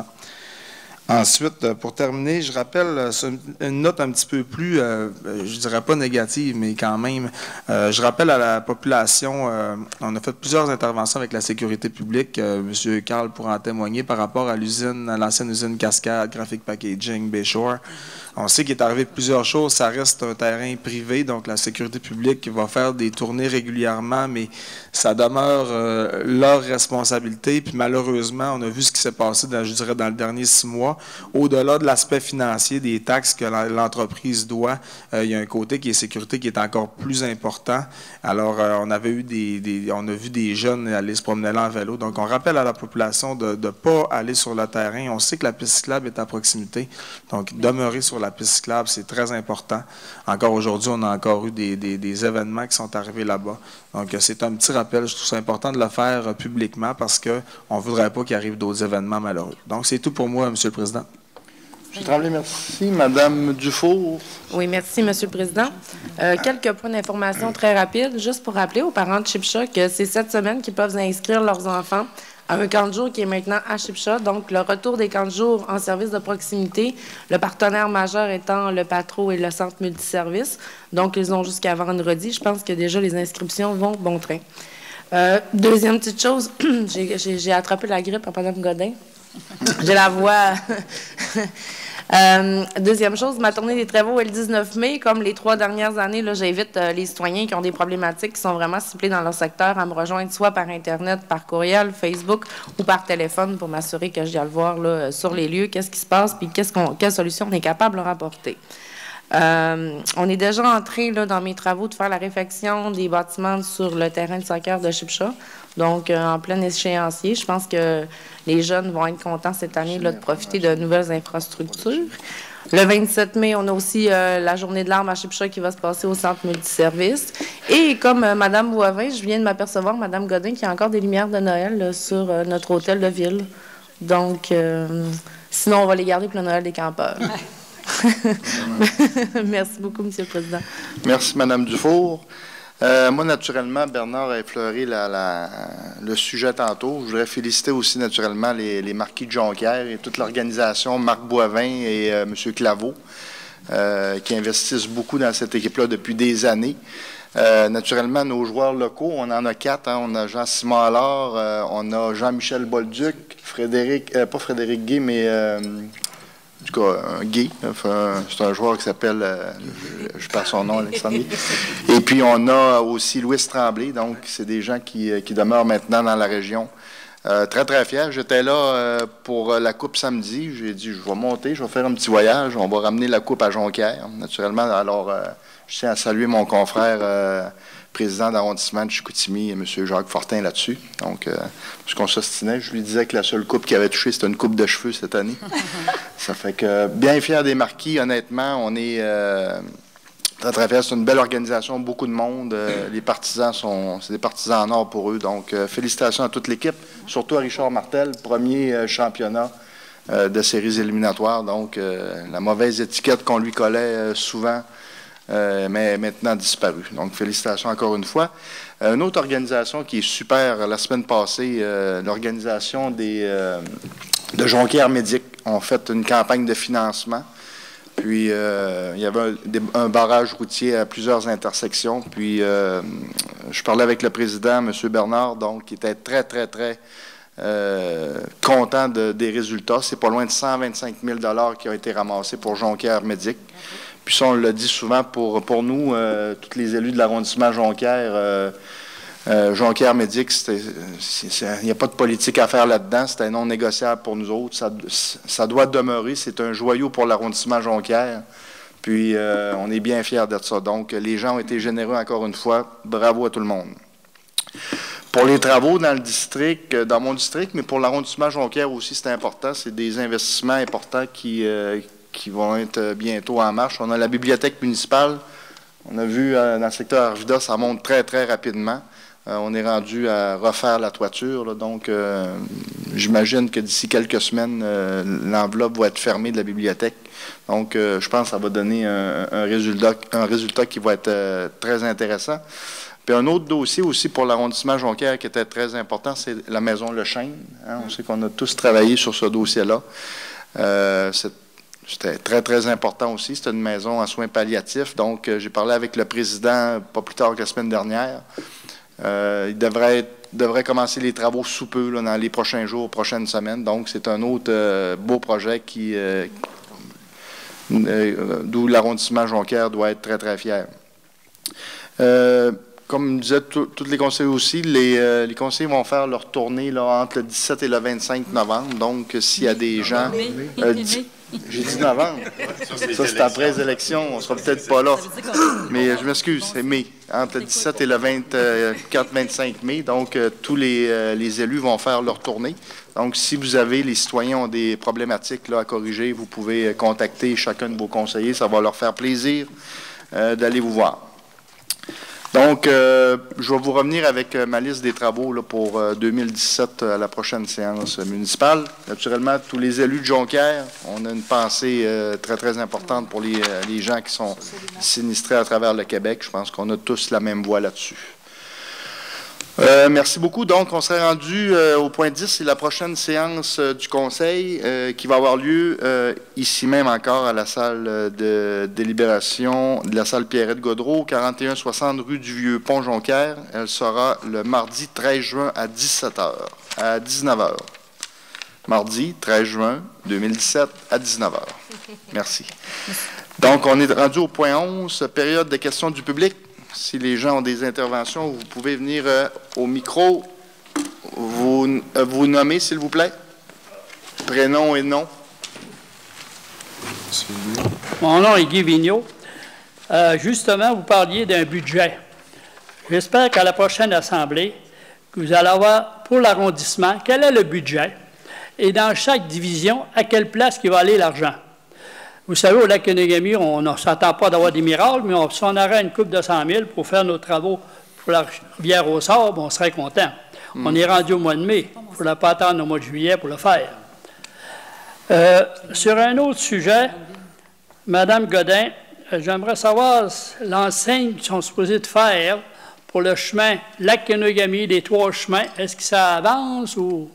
Ensuite, pour terminer, je rappelle une note un petit peu plus, je dirais pas négative, mais quand même, je rappelle à la population, on a fait plusieurs interventions avec la sécurité publique, M. Carl pourra en témoigner par rapport à l'ancienne usine Cascade, Graphic Packaging, Bayshore. On sait qu'il est arrivé plusieurs choses, ça reste un terrain privé, donc la sécurité publique va faire des tournées régulièrement, mais ça demeure leur responsabilité. Puis malheureusement, on a vu ce qui s'est passé, je dirais, dans le dernier 6 mois. Au-delà de l'aspect financier, des taxes que l'entreprise doit, il y a un côté qui est sécurité qui est encore plus important. Alors, on a vu des jeunes aller se promener là en vélo. Donc, on rappelle à la population de ne pas aller sur le terrain. On sait que la piste cyclable est à proximité. Donc, demeurer sur la piste cyclable, c'est très important. Encore aujourd'hui, on a encore eu des événements qui sont arrivés là-bas. Donc, c'est un petit rappel. Je trouve ça important de le faire publiquement parce qu'on ne voudrait pas qu'il arrive d'autres événements malheureux. Donc, c'est tout pour moi, M. le Président. M. Tremblay, merci. Mme Dufour. Oui, merci, M. le Président. Quelques points d'information très rapides, juste pour rappeler aux parents de Shipsha que c'est cette semaine qu'ils peuvent inscrire leurs enfants à un camp de jour qui est maintenant à Shipsha. Donc, le retour des camps de jour en service de proximité, le partenaire majeur étant le PATRO et le centre multiservice. Donc, ils ont jusqu'à vendredi. Je pense que déjà les inscriptions vont bon train. Deuxième petite chose, j'ai attrapé la grippe à Mme Godin. J'ai la voix. Deuxième chose, ma tournée des travaux est le 19 mai. Comme les 3 dernières années, j'invite les citoyens qui ont des problématiques qui sont vraiment ciblées dans leur secteur à me rejoindre soit par Internet, par courriel, Facebook ou par téléphone pour m'assurer que je viens le voir là, sur les lieux, qu'est-ce qui se passe puis quelle solution on est capable de leur apporter. On est déjà en train, là, dans mes travaux, de faire la réfection des bâtiments sur le terrain de soccer de Shipsha. Donc, en plein échéancier, je pense que les jeunes vont être contents cette année là, de profiter de nouvelles infrastructures. Le 27 mai, on a aussi la journée de l'arme à Shipsha qui va se passer au centre multiservice. Et comme Mme Boivin, je viens de m'apercevoir, Mme Godin, qu'il y a encore des lumières de Noël là, sur notre hôtel de ville. Donc, sinon, on va les garder pour le Noël des campeurs. Merci beaucoup, M. le Président. Merci, Mme Dufour. Moi, naturellement, Bernard a effleuré le sujet tantôt. Je voudrais féliciter aussi, naturellement, les marquis de Jonquière et toute l'organisation, Marc Boivin et M. Claveau, qui investissent beaucoup dans cette équipe-là depuis des années. Naturellement, nos joueurs locaux, on en a 4. Hein. On a Jean-Simon Allard, on a Jean-Michel Bolduc, pas Frédéric Gay, mais... en tout cas, un Gay. C'est un joueur qui s'appelle, je perds son nom, Alexandre. Et puis, on a aussi Louis Tremblay. Donc, c'est des gens qui demeurent maintenant dans la région. Très, très fier. J'étais là pour la Coupe samedi. J'ai dit, je vais monter, je vais faire un petit voyage. On va ramener la Coupe à Jonquière, naturellement. Alors, je tiens à saluer mon confrère président d'arrondissement de Chicoutimi, M. Jacques Fortin, là-dessus. Donc, puisqu'on s'ostinait, je lui disais que la seule coupe qu'il avait touchée, c'était une coupe de cheveux cette année. Ça fait que, bien fier des marquis, honnêtement, on est très, très fiers. C'est une belle organisation, beaucoup de monde. Les partisans c'est des partisans en or pour eux. Donc, félicitations à toute l'équipe, surtout à Richard Martel, premier championnat de séries éliminatoires. Donc, la mauvaise étiquette qu'on lui collait souvent, mais maintenant disparue. Donc, félicitations encore une fois. Une autre organisation qui est super, la semaine passée, l'organisation de Jonquière Médic ont fait une campagne de financement. Puis, il y avait un barrage routier à plusieurs intersections. Puis, je parlais avec le président, M. Bernard, donc, qui était très, très, très content des résultats. C'est pas loin de 125 000 $ qui ont été ramassés pour Jonquière Médic. Puis ça, on le dit souvent pour nous, tous les élus de l'arrondissement Jonquière, Jonquière Médic, il n'y a pas de politique à faire là-dedans, c'est un non négociable pour nous autres. Ça doit demeurer, c'est un joyau pour l'arrondissement Jonquière. Puis on est bien fiers de ça. Donc, les gens ont été généreux encore une fois. Bravo à tout le monde. Pour les travaux dans le district, dans mon district, mais pour l'arrondissement Jonquière aussi, c'est important. C'est des investissements importants qui vont être bientôt en marche. On a la bibliothèque municipale. On a vu dans le secteur Arvida, ça monte très, très rapidement. On est rendu à refaire la toiture. Là, donc, j'imagine que d'ici quelques semaines, l'enveloppe va être fermée de la bibliothèque. Donc, je pense que ça va donner un résultat qui va être très intéressant. Puis un autre dossier aussi pour l'arrondissement Jonquière qui était très important, c'est la maison Le Chêne. Hein? On sait qu'on a tous travaillé sur ce dossier-là. C'était très, très important aussi. C'était une maison en soins palliatifs. Donc, j'ai parlé avec le président pas plus tard que la semaine dernière. Il devrait commencer les travaux sous peu là, dans les prochains jours, prochaines semaines. Donc, c'est un autre beau projet d'où l'arrondissement Jonquière doit être très, très fier. Comme disaient tous les conseillers aussi, les conseillers vont faire leur tournée là, entre le 17 et le 25 novembre. Donc, s'il y a des gens... J'ai dit novembre. Ça, c'est après les élections. On ne sera peut-être pas là. Mais je m'excuse, c'est mai. Entre le 17 et le 24-25 mai. Donc, tous les élus vont faire leur tournée. Donc, si vous avez, les citoyens ont des problématiques là, à corriger, vous pouvez contacter chacun de vos conseillers. Ça va leur faire plaisir d'aller vous voir. Donc, je vais vous revenir avec ma liste des travaux là, pour 2017 à la prochaine séance municipale. Naturellement, tous les élus de Jonquière, on a une pensée très, très importante pour les gens qui sont sinistrés à travers le Québec. Je pense qu'on a tous la même voix là-dessus. Merci beaucoup. Donc, on serait rendu au point 10, c'est la prochaine séance du Conseil qui va avoir lieu ici même encore à la salle de délibération de la salle Pierrette-Gaudreau, 4160 rue du Vieux-Pont, Jonquière. Elle sera le mardi 13 juin à 17h, à 19h. Mardi 13 juin 2017 à 19h. Merci. Donc, on est rendu au point 11, période de questions du public. Si les gens ont des interventions, vous pouvez venir au micro. Vous nommez, s'il vous plaît. Prénom et nom. Mon nom est Guy Vigneault. Justement, vous parliez d'un budget. J'espère qu'à la prochaine Assemblée, que vous allez avoir pour l'arrondissement, quel est le budget et dans chaque division, à quelle place il va aller l'argent. Vous savez, au lac Kenegami, on ne s'attend pas d'avoir des miracles, mais si on aurait une coupe de 100 000 pour faire nos travaux pour la rivière au Sable, on serait content. On est rendu au mois de mai. Il ne faudra pas attendre au mois de juillet pour le faire. Sur un autre sujet, Mme Godin, j'aimerais savoir l'enseigne qu'ils sont supposés de faire pour le chemin lac Kenegami, les 3 chemins. Est-ce que ça avance ou...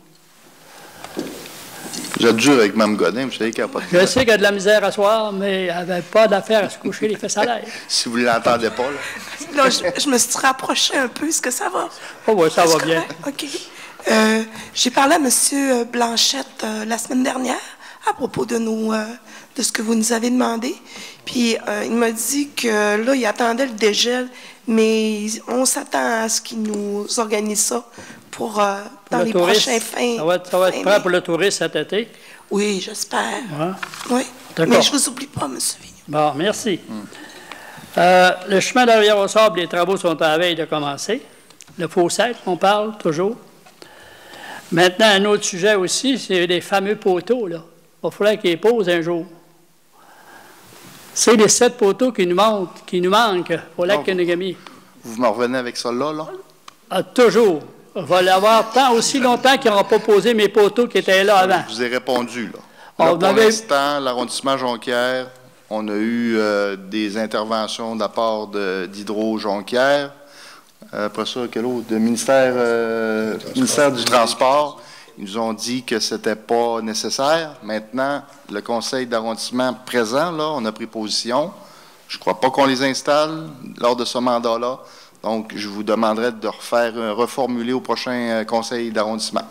Vous êtes dur avec Mme Godin, vous savez qu'elle n'a pas de... Je sais qu'elle a de la misère à soir, mais elle n'avait pas d'affaire à se coucher les fesses à l'air. Si vous ne l'entendez pas, là. Là, je me suis rapprochée un peu. Est-ce que ça va? Oh oui, ça va bien. OK. J'ai parlé à M. Blanchette la semaine dernière à propos de ce que vous nous avez demandé. Puis, il m'a dit que là, il attendait le dégel, mais on s'attend à ce qu'il nous organise ça pour dans les prochains fins. Ça va être prêt pour le tourisme cet été? Oui, j'espère. Ouais. Oui. Mais je ne vous oublie pas, M. Vigneault. Bon, merci. Le chemin de la Rivière-au-Sable, les travaux sont à la veille de commencer. Le fossette, on parle toujours. Maintenant, un autre sujet aussi, c'est les fameux poteaux, là. Il va falloir qu'ils les posent un jour. C'est les 7 poteaux qui nous manquent au lac Kenegami. Vous me revenez avec ça là? Ah, toujours. On va l'avoir tant aussi longtemps qu'ils n'auront pas posé mes poteaux qui étaient là avant. Je vous ai répondu, là. Là, pour l'instant, l'arrondissement Jonquière, on a eu des interventions de la part d'Hydro-Jonquière. Après ça, quel autre? Le ministère du Transport. Ils nous ont dit que ce n'était pas nécessaire. Maintenant, le conseil d'arrondissement présent, là, on a pris position. Je ne crois pas qu'on les installe lors de ce mandat-là. Donc, je vous demanderai de reformuler au prochain conseil d'arrondissement.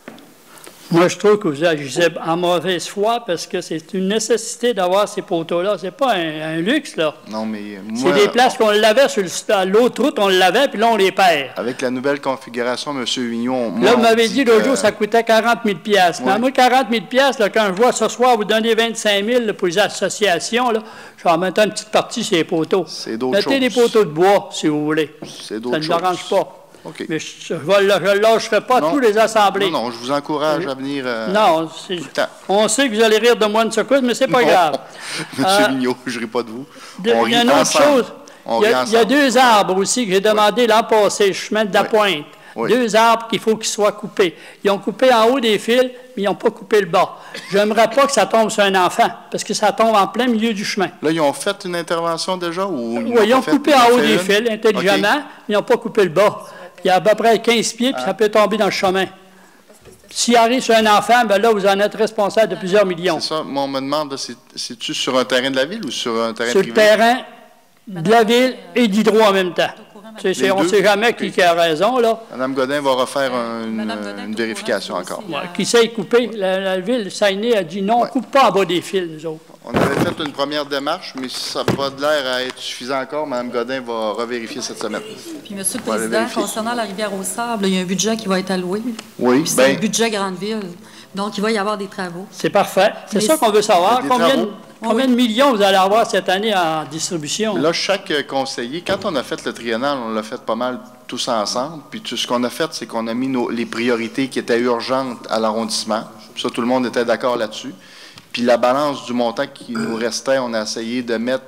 Moi, je trouve que vous agissez en mauvaise foi parce que c'est une nécessité d'avoir ces poteaux-là. C'est pas un luxe, là. Non, mais moi... C'est des places qu'on l'avait sur l'autre route, on l'avait, puis là, on les perd. Avec la nouvelle configuration, M. Vignon... Là, vous m'avez dit l'autre jour, ça coûtait 40 000 $. Oui. Mais moi, 40 000 $, là, quand je vois ce soir, vous donnez 25 000 pour les associations, là, je vais en mettre une petite partie sur les poteaux. C'est d'autres choses. Mettez des poteaux de bois, si vous voulez. C'est d'autres choses. Ça ne m'arrange pas. Okay. Mais je ne lâcherai pas tous les assemblées. Non, je vous encourage à venir. Non, on sait que vous allez rire de moi une seconde, mais c'est pas grave. Monsieur Mignot, je ne ris pas de vous. Il y a une autre chose. Il y a 2 arbres aussi que j'ai demandé l'an passé, le chemin de la Pointe. Oui. 2 arbres qu'il faut qu'ils soient coupés. Ils ont coupé en haut des fils, mais ils n'ont pas coupé le bas. Je n'aimerais pas que ça tombe sur un enfant, parce que ça tombe en plein milieu du chemin. Là, ils ont fait une intervention déjà? Oui, ils ont coupé en haut des fils intelligemment, mais ils n'ont pas coupé le bas. Il y a à peu près 15 pieds, puis ça peut tomber dans le chemin. S'il arrive sur un enfant, bien là, vous en êtes responsable de plusieurs millions. C'est ça. Moi, on me demande, c'est-tu sur un terrain de la ville ou sur un terrain privé? Sur le terrain de la ville et d'Hydro en même temps. On ne sait jamais qui a raison, là. Mme Godin va refaire une vérification encore. Ouais, qui sait couper? La ville, Saguenay a dit non, on ne coupe pas en bas des fils, nous autres. On avait fait une première démarche, mais si ça n'a pas l'air à être suffisant encore, Mme Godin va revérifier cette semaine. Puis, M. le Président, concernant la Rivière-aux-Sables, il y a un budget qui va être alloué. Oui, c'est un budget grande ville. Donc, il va y avoir des travaux. C'est parfait. C'est ça qu'on veut savoir. Combien de millions vous allez avoir cette année en distribution? Là, chaque conseiller, quand on a fait le triennal, on l'a fait pas mal tous ensemble. Puis ce qu'on a fait, c'est qu'on a mis les priorités qui étaient urgentes à l'arrondissement. Ça, tout le monde était d'accord là-dessus. Puis la balance du montant qui nous restait, on a essayé de mettre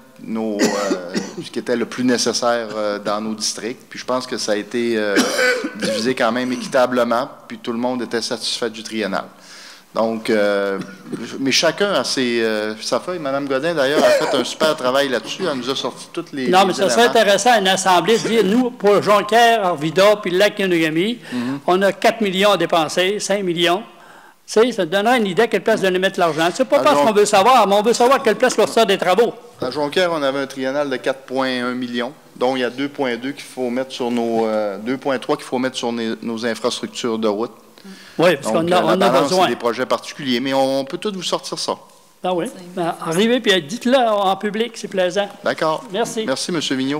ce qui était le plus nécessaire dans nos districts. Puis je pense que ça a été divisé quand même équitablement. Puis tout le monde était satisfait du triennal. Donc, mais chacun a sa feuille. Mme Godin, d'ailleurs, a fait un super travail là-dessus. Elle nous a sorti toutes les... Non, mais ça serait intéressant à une assemblée de dire, nous, pour Jonquière, Arvida, puis le lac Kenegami, on a 4 millions à dépenser, 5 millions. Tu sais, ça te donnerait une idée à quelle place de mettre l'argent. C'est pas parce qu'on veut savoir, mais on veut savoir à quelle place on sort des travaux. À Jonquière, on avait un triennal de 4,1 millions, dont il y a 2,2 qu'il faut mettre sur 2,3 qu'il faut mettre sur nos infrastructures de route. Oui, parce qu'on a besoin. C'est des projets particuliers, mais on peut tous vous sortir ça. Ah oui. Ben, arrivez et dites-le en public, c'est plaisant. D'accord. Merci. Merci, M. Vigneault.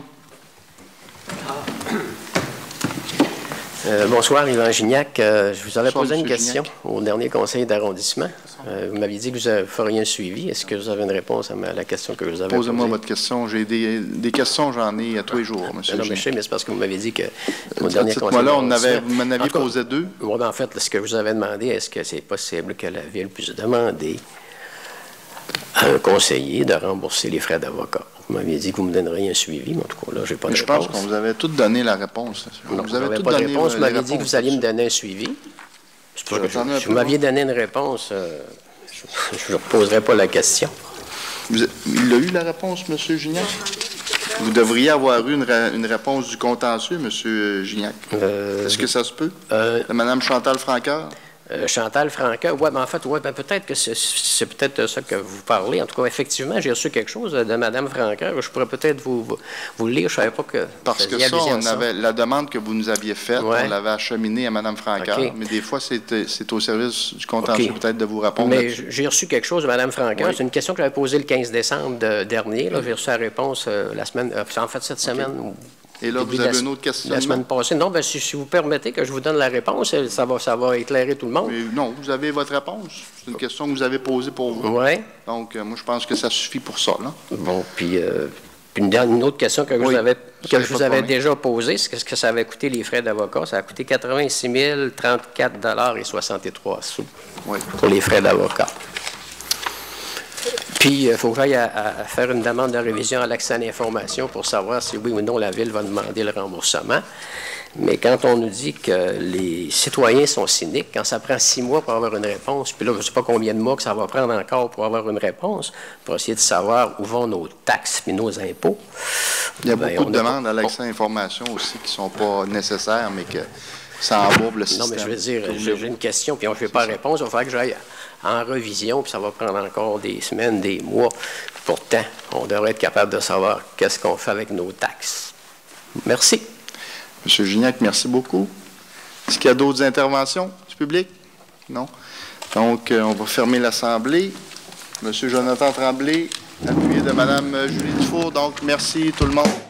Bonsoir, Yvan Gignac. Je vous avais posé une question au dernier conseil d'arrondissement. Vous m'aviez dit que vous feriez un suivi. Est-ce que vous avez une réponse à la question que je vous avais posée? Posez-moi votre question. J'ai des questions, j'en ai tous les jours, M. Gignac. Non, mais je sais, mais c'est parce que vous m'avez dit que au dernier conseil d'arrondissement... vous m'en aviez posé 2. Oui, en fait, ce que je vous avais demandé, est-ce que c'est possible que la Ville puisse demander à un conseiller de rembourser les frais d'avocat? Vous m'aviez dit que vous me donneriez un suivi, mais en tout cas, là, je n'ai pas de réponse. Je pense qu'on vous avait tout donné la réponse. Non, vous n'avez pas de réponse. Vous m'aviez dit que vous alliez me donner un suivi. Si vous m'aviez donné une réponse, je ne poserai pas la question. Il a eu la réponse, M. Gignac? Vous devriez avoir eu une réponse du contentieux, M. Gignac. Est-ce que ça se peut? De Mme Chantal Franqueur? Chantal Franqueur, oui, mais en fait, ouais, ben peut-être que c'est peut-être ça que vous parlez. En tout cas, effectivement, j'ai reçu quelque chose de Mme Franqueur. Je pourrais peut-être vous le lire. Je ne savais pas que... Parce que ça, on avait la demande que vous nous aviez faite, on l'avait acheminée à Mme Franqueur. Okay. Mais des fois, c'est au service du contentieux peut-être de vous répondre. Mais j'ai reçu quelque chose de Mme Franqueur. C'est une question que j'avais posée le 15 décembre dernier. J'ai reçu la réponse la semaine... en fait, cette semaine... Et là, vous avez une autre question? La semaine passée. Non, bien, si vous permettez que je vous donne la réponse, ça va éclairer tout le monde. Mais non, vous avez votre réponse. C'est une question que vous avez posée pour vous. Oui. Donc, moi, je pense que ça suffit pour ça, là. Bon, puis une autre question que je vous avais déjà posée, c'est ce que ça avait coûté les frais d'avocat. Ça a coûté 86 034,63 $ pour les frais d'avocat. Puis, il faut que j'aille à faire une demande de révision à l'accès à l'information pour savoir si oui ou non la Ville va demander le remboursement. Mais quand on nous dit que les citoyens sont cyniques, quand ça prend 6 mois pour avoir une réponse, puis là, je ne sais pas combien de mois que ça va prendre encore pour avoir une réponse, pour essayer de savoir où vont nos taxes et nos impôts. Il y a beaucoup de demandes à l'accès à l'information aussi qui ne sont pas nécessaires, mais que ça embourbe le système. Non, mais je veux dire, j'ai une question, puis on ne fait pas réponse, il va falloir que j'aille en revision, puis ça va prendre encore des semaines, des mois. Pourtant, on devrait être capable de savoir qu'est-ce qu'on fait avec nos taxes. Merci. M. Gignac, merci beaucoup. Est-ce qu'il y a d'autres interventions du public? Non. Donc, on va fermer l'Assemblée. M. Jonathan Tremblay, appuyé de Mme Julie Dufour. Donc, merci tout le monde.